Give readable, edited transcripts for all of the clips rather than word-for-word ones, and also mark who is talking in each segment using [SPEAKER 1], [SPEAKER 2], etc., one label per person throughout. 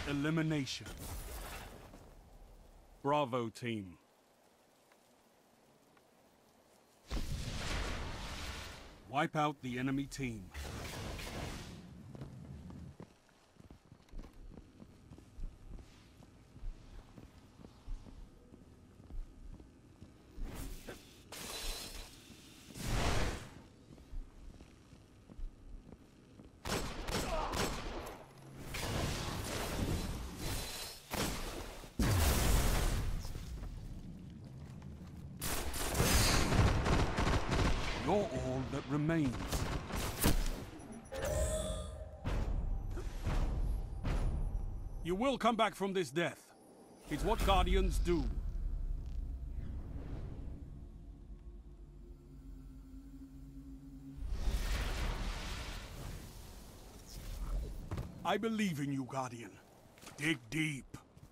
[SPEAKER 1] Elimination. Bravo team. Wipe out the enemy team. You're all that remains. You will come back from this death. It's what Guardians do. I believe in you, Guardian. Dig deep.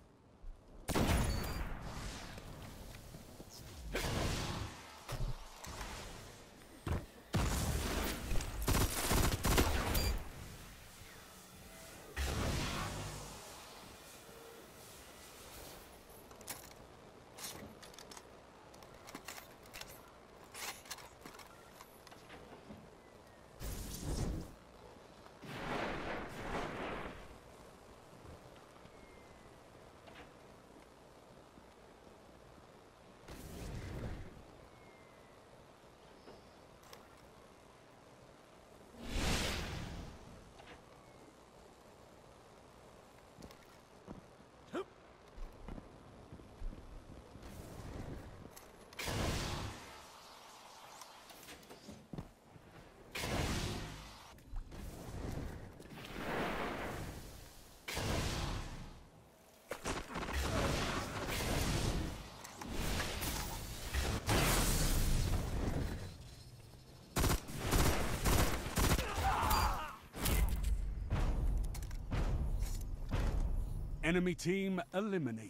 [SPEAKER 1] Enemy team eliminated.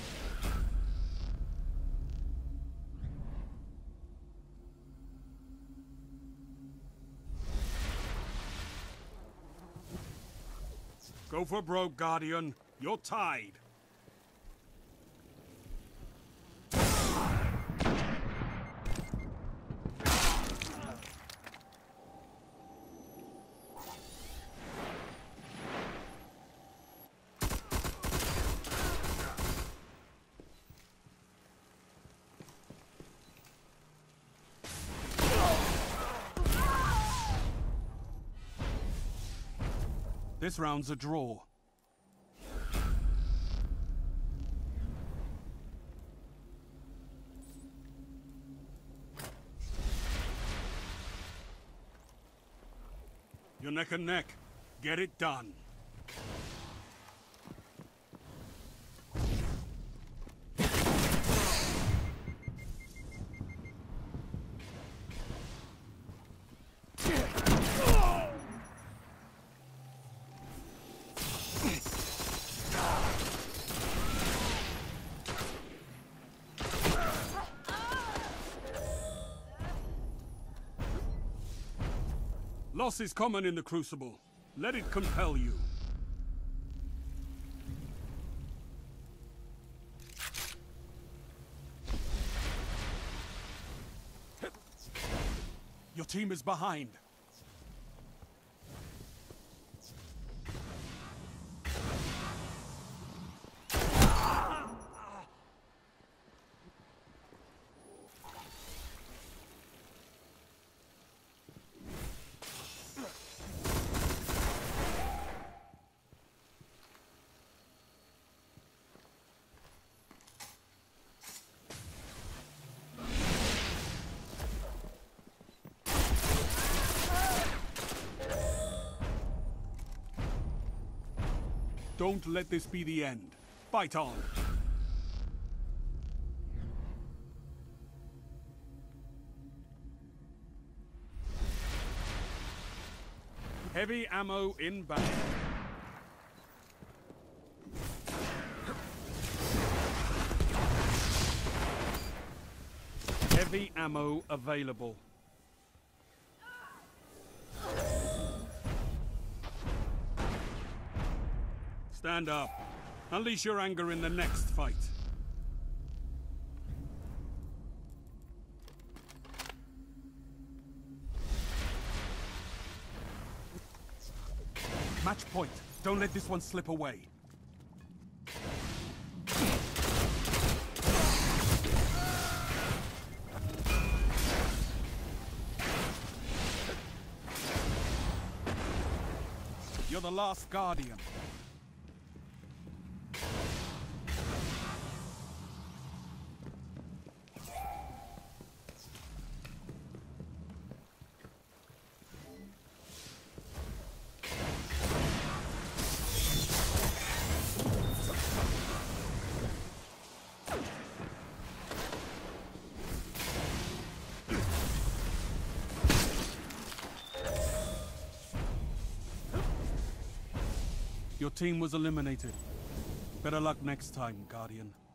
[SPEAKER 1] Go for broke, Guardian. You're tied. This round's a draw. You're neck and neck. Get it done. Loss is common in the Crucible. Let it compel you. Your team is behind. Don't let this be the end. Fight on. Heavy ammo inbound. Heavy ammo available. Stand up. Unleash your anger in the next fight. Match point. Don't let this one slip away. You're the last Guardian. Your team was eliminated. Better luck next time, Guardian.